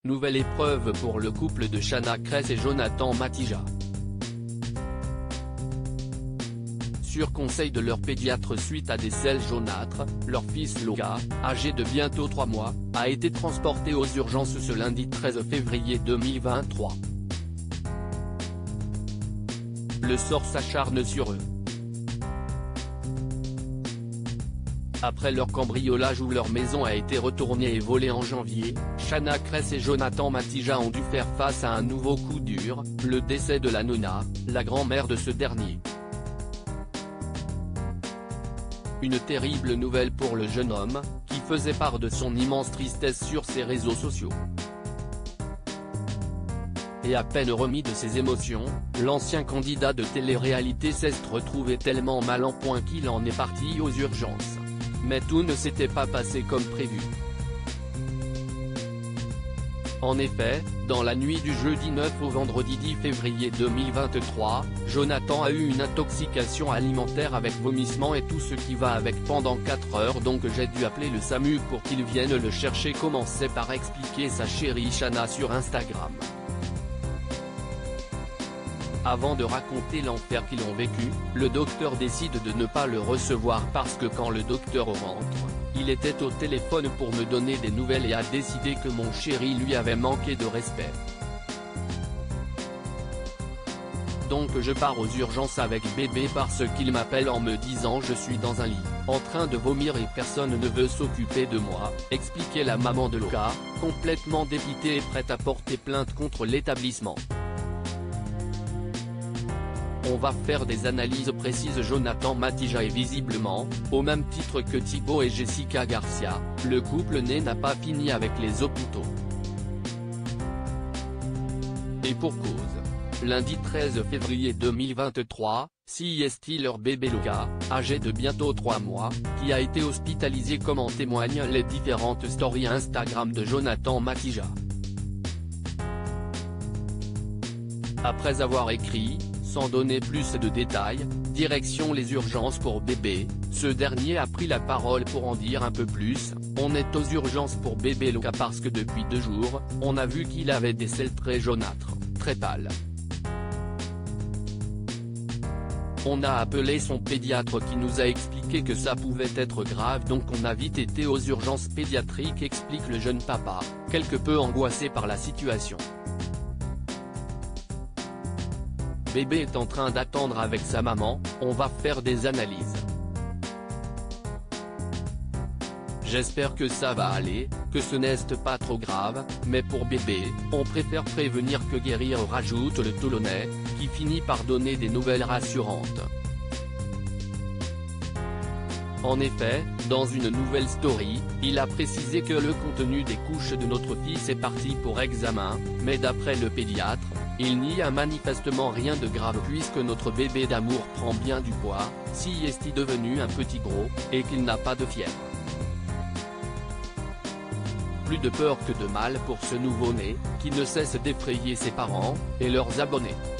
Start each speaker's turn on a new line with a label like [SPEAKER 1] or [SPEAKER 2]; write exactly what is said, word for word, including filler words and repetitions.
[SPEAKER 1] nouvelle épreuve pour le couple de Shanna Kress et Jonathan Matija. Sur conseil de leur pédiatre suite à des selles jaunâtres, leur fils Luca, âgé de bientôt trois mois, a été transporté aux urgences ce lundi treize février deux mille vingt-trois. Le sort s'acharne sur eux. Après leur cambriolage où leur maison a été retournée et volée en janvier, Shanna Kress et Jonathan Matija ont dû faire face à un nouveau coup dur, le décès de la nonna, la grand-mère de ce dernier. Une terrible nouvelle pour le jeune homme, qui faisait part de son immense tristesse sur ses réseaux sociaux. Et à peine remis de ses émotions, l'ancien candidat de télé-réalité s'est retrouvé tellement mal en point qu'il en est parti aux urgences. Mais tout ne s'était pas passé comme prévu. En effet, dans la nuit du jeudi neuf au vendredi dix février deux mille vingt-trois, Jonathan a eu une intoxication alimentaire avec vomissement et tout ce qui va avec pendant quatre heures, donc j'ai dû appeler le SAMU pour qu'il vienne le chercher, commençait par expliquer sa chérie Shanna sur Instagram. Avant de raconter l'enfer qu'ils ont vécu, le docteur décide de ne pas le recevoir parce que quand le docteur rentre, il était au téléphone pour me donner des nouvelles et a décidé que mon chéri lui avait manqué de respect. Donc je pars aux urgences avec bébé parce qu'il m'appelle en me disant je suis dans un lit, en train de vomir et personne ne veut s'occuper de moi, expliquait la maman de Luca, complètement dépitée et prête à porter plainte contre l'établissement. On va faire des analyses précises. Jonathan Matija est visiblement, au même titre que Thibaut et Jessica Garcia, le couple né n'a pas fini avec les hôpitaux. Et pour cause. Lundi treize février deux mille vingt-trois, C S T leur bébé Luca, âgé de bientôt trois mois, qui a été hospitalisé comme en témoignent les différentes stories Instagram de Jonathan Matija. Après avoir écrit, sans donner plus de détails, direction les urgences pour bébé, ce dernier a pris la parole pour en dire un peu plus. On est aux urgences pour bébé Luca parce que depuis deux jours, on a vu qu'il avait des selles très jaunâtres, très pâles. On a appelé son pédiatre qui nous a expliqué que ça pouvait être grave, donc on a vite été aux urgences pédiatriques, explique le jeune papa, quelque peu angoissé par la situation. Bébé est en train d'attendre avec sa maman, on va faire des analyses. J'espère que ça va aller, que ce n'est pas trop grave, mais pour bébé, on préfère prévenir que guérir, rajoute le Toulonnais, qui finit par donner des nouvelles rassurantes. En effet, dans une nouvelle story, il a précisé que le contenu des couches de notre fils est parti pour examen, mais d'après le pédiatre, il n'y a manifestement rien de grave puisque notre bébé d'amour prend bien du poids, si est devenu un petit gros, et qu'il n'a pas de fièvre. Plus de peur que de mal pour ce nouveau-né, qui ne cesse d'effrayer ses parents, et leurs abonnés.